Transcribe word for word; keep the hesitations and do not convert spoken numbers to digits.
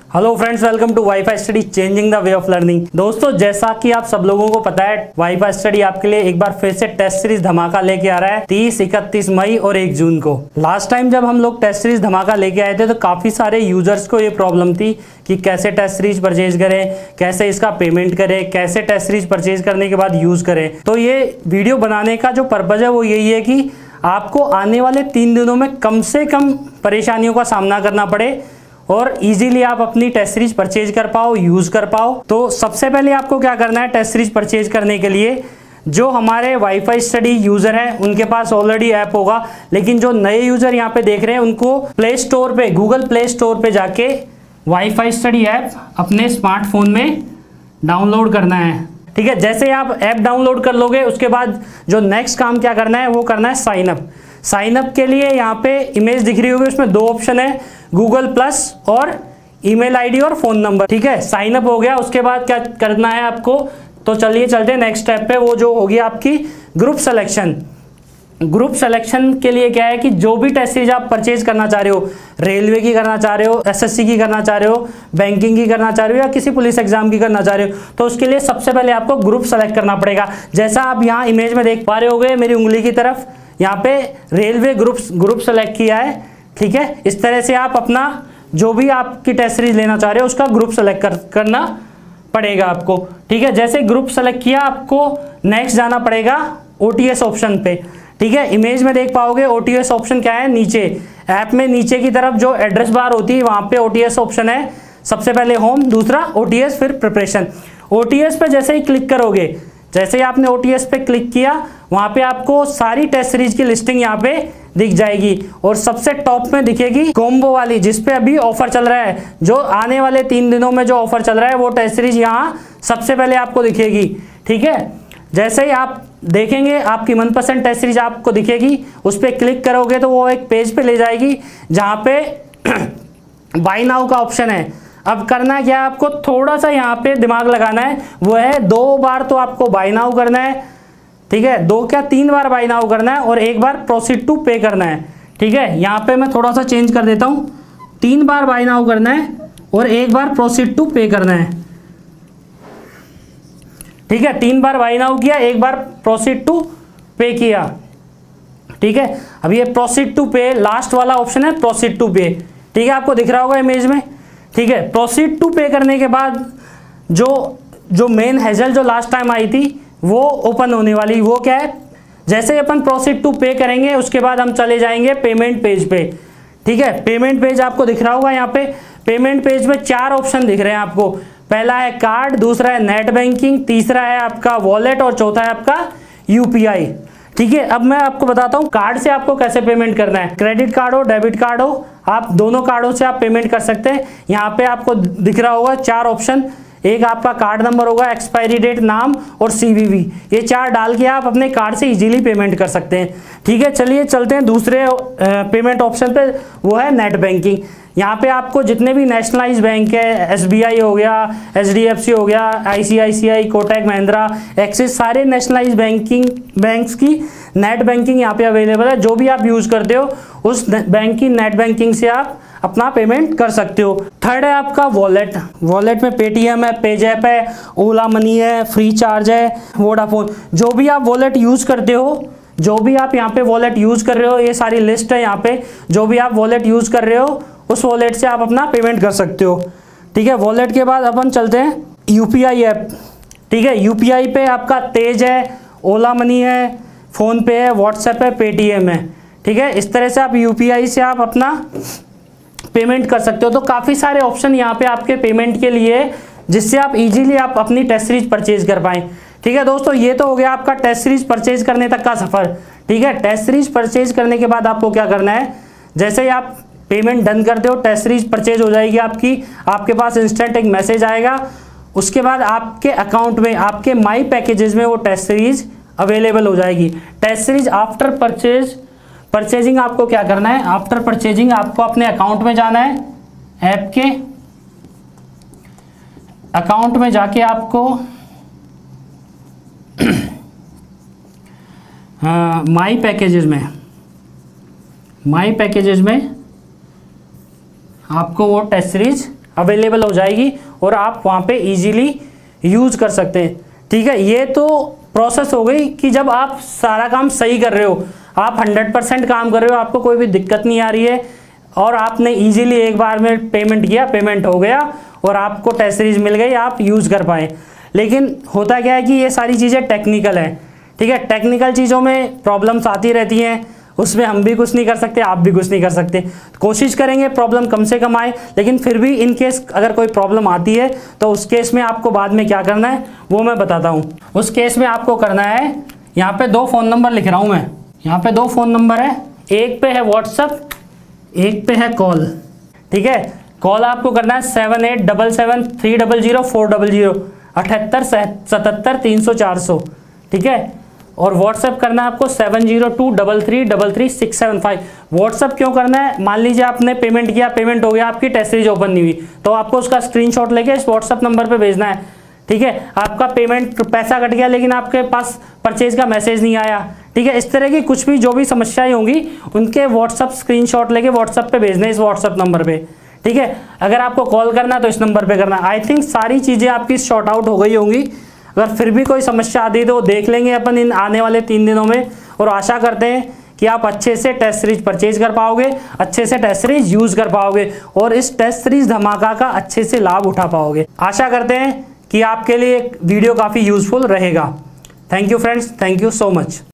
Hello friends, welcome to WiFi Study changing the way of learning. दोस्तों, जैसा कि आप सब लोगों को पता है, वाईफाई स्टडी आपके लिए एक बार फिर से टेस्ट सीरीज धमाका लेके आ रहा है तीस, इकतीस मई और एक जून को। लास्ट टाइम जब हम लोग टेस्ट सीरीज धमाका लेके आए थे तो काफी सारे यूजर्स को ये प्रॉब्लम थी कि कैसे टेस्ट सीरीज परचेज करें, कैसे इसका पेमेंट करें, कैसे टेस्ट सीरीज परचेज करने के बाद यूज करें। तो ये वीडियो बनाने का जो पर्पज है वो यही है कि आपको आने वाले तीन दिनों में कम से कम परेशानियों का सामना करना पड़े और इजीली आप अपनी टेस्ट सीरीज परचेज कर पाओ, यूज कर पाओ। तो सबसे पहले आपको क्या करना है, टेस्ट सीरीज परचेज करने के लिए जो हमारे वाईफाई स्टडी यूजर हैं उनके पास ऑलरेडी ऐप होगा, लेकिन जो नए यूजर यहाँ पे देख रहे हैं उनको प्ले स्टोर पे, गूगल प्ले स्टोर पे जाके वाईफाई स्टडी ऐप अपने स्मार्टफोन में डाउनलोड करना है। ठीक है, जैसे आप ऐप डाउनलोड कर लोगे उसके बाद जो नेक्स्ट काम क्या करना है वो करना है साइन अप। साइन अप के लिए यहाँ पे इमेज दिख रही होगी, उसमें दो ऑप्शन है, गूगल प्लस और ईमेल आईडी और फोन नंबर। ठीक है, साइन अप हो गया। उसके बाद क्या करना है आपको, तो चलिए चलते हैं नेक्स्ट स्टेप पे। वो जो होगी आपकी ग्रुप सिलेक्शन। ग्रुप सिलेक्शन के लिए क्या है कि जो भी टेस्ट सीरीज आप परचेज करना चाह रहे हो, रेलवे की करना चाह रहे हो, एसएससी की करना चाह रहे हो, बैंकिंग की करना चाह रहे हो या किसी पुलिस एग्जाम की करना चाह रहे हो, तो उसके लिए सबसे पहले आपको ग्रुप सेलेक्ट करना पड़ेगा। जैसा आप यहाँ इमेज में देख पा रहे होगे मेरी उंगली की तरफ, यहाँ पे रेलवे ग्रुप ग्रुप सेलेक्ट किया है। ठीक है, इस तरह से आप अपना जो भी आपकी टेस्ट सीरीज लेना चाह रहे हो उसका ग्रुप सेलेक्ट कर, करना पड़ेगा आपको। ठीक है, जैसे ग्रुप सेलेक्ट किया आपको नेक्स्ट जाना पड़ेगा ओटीएस ऑप्शन पे। ठीक है, इमेज में देख पाओगे ओटीएस ऑप्शन क्या है, नीचे ऐप में नीचे की तरफ जो एड्रेस बार होती है वहां पे ओटीएस ऑप्शन है। सबसे पहले होम, दूसरा ओटीएस, फिर प्रिपरेशन। ओटीएस पे जैसे ही क्लिक करोगे, जैसे ही आपने ओटीएस पे क्लिक किया वहां पे आपको सारी टेस्ट सीरीज की लिस्टिंग यहाँ पे दिख जाएगी और सबसे टॉप में दिखेगी कॉम्बो वाली, जिसपे अभी ऑफर चल रहा है। जो आने वाले तीन दिनों में जो ऑफर चल रहा है वो टेस्ट सीरीज यहाँ सबसे पहले आपको दिखेगी। ठीक है, जैसे ही आप देखेंगे आपकी मनपसंद टेस्ट सीरीज आपको दिखेगी, उस पर क्लिक करोगे तो वो एक पेज पे ले जाएगी जहाँ पे बाय नाउ का ऑप्शन है। अब करना क्या है, आपको थोड़ा सा यहाँ पे दिमाग लगाना है, वो है दो बार तो आपको बाय नाउ करना है। ठीक है, दो क्या तीन बार बाय नाउ करना है और एक बार प्रोसीड टू पे करना है। ठीक है, यहाँ पे मैं थोड़ा सा चेंज कर देता हूँ, तीन बार बाय नाउ करना है और एक बार प्रोसीड टू पे करना है। ठीक है, तीन बार बाय नाउ किया, एक बार प्रोसीड टू पे किया। ठीक है, अब ये प्रोसीड टू पे लास्ट वाला ऑप्शन है, प्रोसीड टू पे। ठीक है, आपको दिख रहा होगा इमेज में। ठीक है, प्रोसीड टू पे करने के बाद जो जो मेन हेजल जो लास्ट टाइम आई थी वो ओपन होने वाली। वो क्या है, जैसे अपन प्रोसीड टू पे करेंगे उसके बाद हम चले जाएंगे पेमेंट पेज पे। ठीक है, पेमेंट पेज आपको दिख रहा होगा। यहाँ पे पेमेंट पेज में चार ऑप्शन दिख रहे हैं आपको। पहला है कार्ड, दूसरा है नेट बैंकिंग, तीसरा है आपका वॉलेट और चौथा है आपका यूपीआई। ठीक है, अब मैं आपको बताता हूँ कार्ड से आपको कैसे पेमेंट करना है। क्रेडिट कार्ड हो, डेबिट कार्ड हो, आप दोनों कार्डों से आप पेमेंट कर सकते हैं। यहाँ पे आपको दिख रहा होगा चार ऑप्शन, एक आपका कार्ड नंबर होगा, एक्सपायरी डेट, नाम और सीवीवी। ये चार डाल के आप अपने कार्ड से इजीली पेमेंट कर सकते हैं। ठीक है, चलिए चलते हैं दूसरे पेमेंट ऑप्शन पे, वो है नेट बैंकिंग। यहाँ पे आपको जितने भी नेशनलाइज बैंक है, एसबीआई हो गया, एचडीएफसी हो गया, आईसीआईसीआई, कोटक महिंद्रा, एक्सिस, सारे नेशनलाइज बैंकिंग बैंक्स की नेट बैंकिंग यहाँ पे अवेलेबल है। जो भी आप यूज करते हो उस बैंक की नेट बैंकिंग से आप अपना पेमेंट कर सकते हो। थर्ड है आपका वॉलेट। वॉलेट में पेटीएम है, पेजैप है, ओला मनी है, फ्री चार्ज है, वोडाफोन। जो भी आप वॉलेट यूज करते हो, जो भी आप यहाँ पे वॉलेट यूज कर रहे हो, ये सारी लिस्ट है यहाँ पे। जो भी आप वॉलेट यूज कर रहे हो उस वॉलेट से आप अपना पेमेंट कर सकते हो। ठीक है, वॉलेट के बाद अपन चलते हैं यूपीआई ऐप। ठीक है, यूपीआई पे आपका तेज है, ओला मनी है, फोन पे है, व्हाट्सएप है, पेटीएम है। ठीक है, इस तरह से आप यूपीआई से आप अपना पेमेंट कर सकते हो। तो काफी सारे ऑप्शन यहाँ पे आपके पेमेंट के लिए, जिससे आप इजीली आप अपनी टेस्ट सीरीज परचेज कर पाएं। ठीक है दोस्तों, ये तो हो गया आपका टेस्ट सीरीज परचेज करने तक का सफर। ठीक है, टेस्ट सीरीज परचेज करने के बाद आपको क्या करना है, जैसे ही आप पेमेंट डन करते हो टेस्ट सीरीज परचेज हो जाएगी आपकी, आपके पास इंस्टेंट एक मैसेज आएगा। उसके बाद आपके अकाउंट में, आपके माई पैकेजेस में वो टेस्ट सीरीज अवेलेबल हो जाएगी। Test series after purchase purchasing आपको क्या करना है, आफ्टर परचेजिंग आपको अपने अकाउंट में जाना है, ऐप के अकाउंट में जाके आपको माई पैकेजेस में माई पैकेजेस में आपको वो टेस्ट सीरीज अवेलेबल हो जाएगी और आप वहाँ पे इजीली यूज कर सकते हैं। ठीक है, ये तो प्रोसेस हो गई कि जब आप सारा काम सही कर रहे हो, आप हंड्रेड परसेंट काम कर रहे हो, आपको कोई भी दिक्कत नहीं आ रही है और आपने इजीली एक बार में पेमेंट किया, पेमेंट हो गया और आपको टेस्ट सीरीज मिल गई, आप यूज़ कर पाए। लेकिन होता क्या है कि ये सारी चीज़ें टेक्निकल है। ठीक है, टेक्निकल चीज़ों में प्रॉब्लम्स आती रहती हैं, उसमें हम भी कुछ नहीं कर सकते, आप भी कुछ नहीं कर सकते। कोशिश करेंगे प्रॉब्लम कम से कम आए, लेकिन फिर भी इन केस अगर कोई प्रॉब्लम आती है तो उस केस में आपको बाद में क्या करना है वो मैं बताता हूँ। उस केस में आपको करना है, यहाँ पे दो फ़ोन नंबर लिख रहा हूँ मैं, यहाँ पे दो फ़ोन नंबर है, एक पे है व्हाट्सअप, एक पे है कॉल। ठीक है, कॉल आपको करना है seven eight double seven three double zero four double zero अठहत्तर सतहत्तर तीन सौ चार सौ। ठीक है, और व्हाट्सएप करना है आपको seven zero two double three double three six seven five. WhatsApp क्यों करना है, मान लीजिए आपने पेमेंट किया, पेमेंट हो गया, आपकी टेस्ट सीरीज ओपन नहीं हुई, तो आपको उसका स्क्रीनशॉट लेके इस व्हाट्सएप नंबर पे भेजना है। ठीक है, आपका पेमेंट पैसा कट गया लेकिन आपके पास परचेज का मैसेज नहीं आया। ठीक है, इस तरह की कुछ भी जो भी समस्याएं होंगी उनके व्हाट्सएप स्क्रीनशॉट लेके व्हाट्सएप पे भेजना है, इस व्हाट्सएप नंबर पे। ठीक है, अगर आपको कॉल करना है तो इस नंबर पे करना है। आई थिंक सारी चीज़ें आपकी शॉर्ट आउट हो गई होंगी। अगर फिर भी कोई समस्या आती है तो देख लेंगे अपन इन आने वाले तीन दिनों में, और आशा करते हैं कि आप अच्छे से टेस्ट सीरीज परचेज कर पाओगे, अच्छे से टेस्ट सीरीज यूज कर पाओगे और इस टेस्ट सीरीज धमाका का अच्छे से लाभ उठा पाओगे। आशा करते हैं कि आपके लिए वीडियो काफ़ी यूजफुल रहेगा। Thank you friends, thank you so much.